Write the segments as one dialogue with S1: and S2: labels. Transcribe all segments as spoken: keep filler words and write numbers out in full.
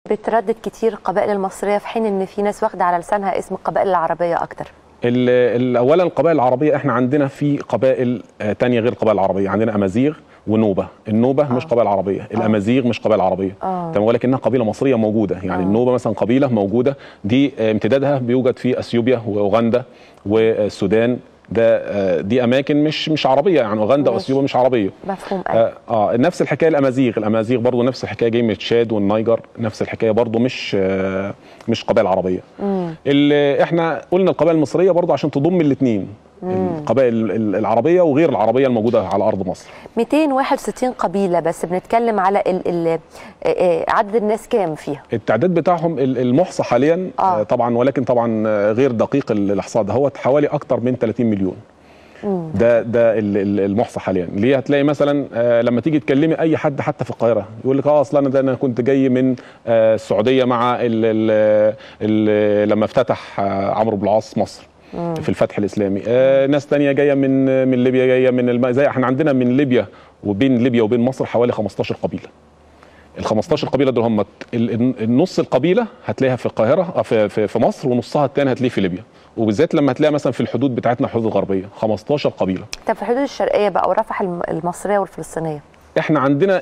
S1: بتردد كتير القبائل المصرية في حين ان في ناس واخدة على لسانها اسم القبائل العربية اكتر.
S2: اولا القبائل العربية احنا عندنا في قبائل تانية غير القبائل العربية، عندنا امازيغ ونوبة. النوبة آه. مش قبائل عربية، آه. الامازيغ مش قبائل عربية آه. تمام، ولكنها قبيلة مصرية موجودة. يعني آه. النوبة مثلا قبيلة موجودة، دي امتدادها بيوجد في اثيوبيا واوغندا والسودان. ده دي اماكن مش مش عربيه، يعني اوغندا واثيوبيا مش عربيه.
S1: مفهوم.
S2: اه, آه نفس الحكايه الامازيغ، الامازيغ برضو نفس الحكايه، جاي من تشاد والنيجر، نفس الحكايه برضو مش آه مش قبائل عربيه. اللي احنا قلنا القبائل المصريه برضو عشان تضم الاثنين، القبائل العربيه وغير العربيه الموجوده على ارض مصر.
S1: مئتين وواحد وستين قبيله، بس بنتكلم على ال ال عدد الناس كام فيها؟
S2: التعداد بتاعهم المحصى حاليا آه. طبعا، ولكن طبعا غير دقيق الاحصاء ده، هو حوالي اكتر من ثلاثين مليون. مم. ده ده المحصى حاليا. ليه؟ هتلاقي مثلا لما تيجي تكلمي اي حد حتى في القاهره يقول لك اه اصلا انا ده انا كنت جاي من السعوديه مع ال ال ال لما افتتح عمرو بن العاص مصر في الفتح الاسلامي. آه ناس تانية جايه من من ليبيا، جايه من الم... زي احنا عندنا من ليبيا وبين ليبيا وبين مصر حوالي خمستاشر قبيله. ال خمستاشر قبيله دول هم النص القبيله هتلاقيها في القاهره في في, في مصر، ونصها الثاني هتلاقيه في ليبيا، وبالذات لما هتلاقي مثلا في الحدود بتاعتنا الحدود الغربيه خمستاشر قبيله.
S1: طب في الحدود الشرقيه بقى ورفح المصريه والفلسطينيه؟
S2: احنا عندنا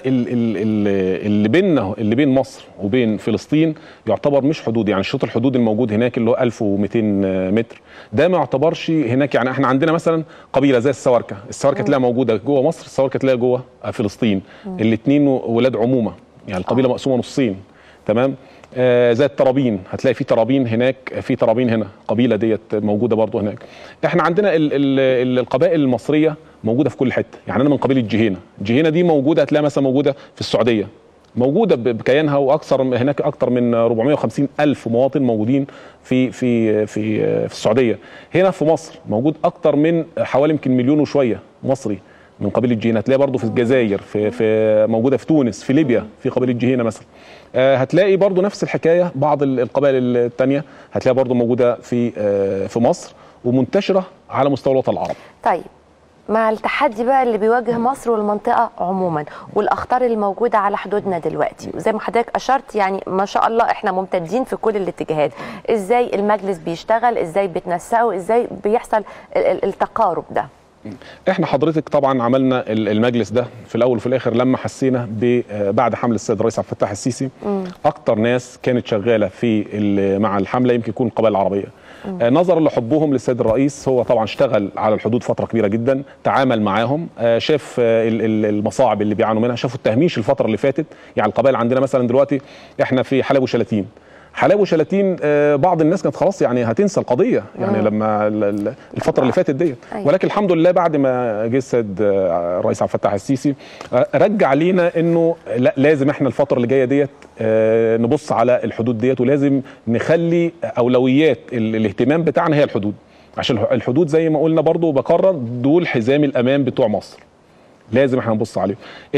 S2: اللي بيننا اللي بين مصر وبين فلسطين يعتبر مش حدود، يعني الشوط الحدود الموجود هناك اللي هو ألف ومئتين متر ده ما يعتبرش هناك. يعني احنا عندنا مثلا قبيله زي السواركه، السواركه تلاقيها موجوده جوه مصر، السواركه تلاقيها جوه فلسطين، الاثنين ولاد عمومه، يعني القبيله مقسومه نصين. تمام. آه زي الترابين، هتلاقي في ترابين هناك، في ترابين هنا، قبيله ديت موجوده برضو هناك. احنا عندنا ال ال القبائل المصريه موجوده في كل حته. يعني انا من قبيله جهينه، جهينه دي موجوده هتلاقي مثلا موجوده في السعوديه، موجوده بكيانها، واكثر هناك اكثر من أربعمئة وخمسين ألف مواطن موجودين في في في في السعوديه. هنا في مصر موجود اكثر من حوالي يمكن مليون وشويه مصري من قبيله جهينه. هتلاقي برضه في الجزائر، في في موجوده في تونس، في ليبيا في قبيله جهينه مثلا. آه هتلاقي برضه نفس الحكايه، بعض القبائل الثانيه هتلاقي برضه موجوده في آه في مصر ومنتشره على مستوى الوطن العربي.
S1: طيب مع التحدي بقى اللي بيواجه مصر والمنطقه عموما والاخطار اللي موجوده على حدودنا دلوقتي، وزي ما حضرتك اشرت يعني ما شاء الله احنا ممتدين في كل الاتجاهات، ازاي المجلس بيشتغل، ازاي بتنسقوا، ازاي بيحصل التقارب ده؟
S2: احنا حضرتك طبعا عملنا المجلس ده في الاول وفي الاخر لما حسينا بعد حمله السيد الرئيس عبد الفتاح السيسي، م. اكتر ناس كانت شغاله في مع الحمله يمكن يكون القبائل العربيه. نظرا لحبهم للسيد الرئيس، هو طبعا اشتغل على الحدود فتره كبيره جدا، تعامل معاهم، شاف المصاعب اللي بيعانوا منها، شافوا التهميش الفتره اللي فاتت. يعني القبائل عندنا مثلا دلوقتي احنا في حلب وشلاتين، حلب وشلاتين بعض الناس كانت خلاص يعني هتنسى القضيه يعني مم. لما الفتره اللي فاتت ديت، ولكن الحمد لله بعد ما جه السيد الرئيس عبد الفتاح السيسي رجع لينا انه لا، لازم احنا الفتره اللي جايه ديت نبص على الحدود ديت، ولازم نخلي اولويات الاهتمام بتاعنا هي الحدود، عشان الحدود زي ما قلنا برضو بكرر دول حزام الامان بتوع مصر، لازم احنا نبص عليهم.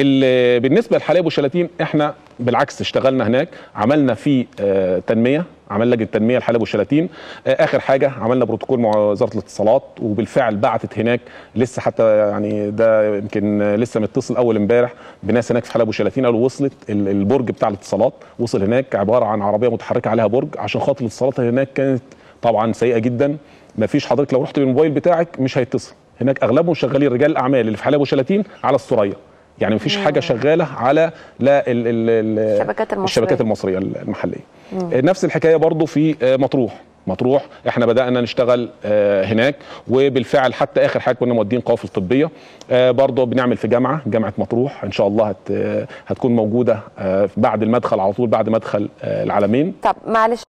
S2: بالنسبه لحلايب وشلاتين احنا بالعكس اشتغلنا هناك، عملنا في اه تنميه، عملنا لجنه تنميه لحلايب وشلاتين. اه اخر حاجه عملنا بروتوكول مع وزاره الاتصالات، وبالفعل بعتت هناك لسه، حتى يعني ده يمكن لسه متصل اول امبارح بناس هناك في حلايب وشلاتين، قالوا وصلت البرج بتاع الاتصالات وصل هناك، عباره عن عربيه متحركه عليها برج، عشان خاطر الاتصالات هناك كانت طبعا سيئه جدا. ما فيش، حضرتك لو رحت بالموبايل بتاعك مش هيتصل هناك، اغلبهم شغالين رجال الاعمال اللي في حلايب وشلاتين على الثريا، يعني مفيش حاجه شغاله على لا ال ال
S1: الشبكات المصريه
S2: الشبكات المصريه المحليه. مم. نفس الحكايه برضو في مطروح، مطروح احنا بدانا نشتغل هناك، وبالفعل حتى اخر حاجه كنا مودين قوافل طبيه برضو بنعمل في جامعه جامعه مطروح ان شاء الله هت هتكون موجوده بعد المدخل على طول، بعد مدخل العلمين.
S1: طب معلش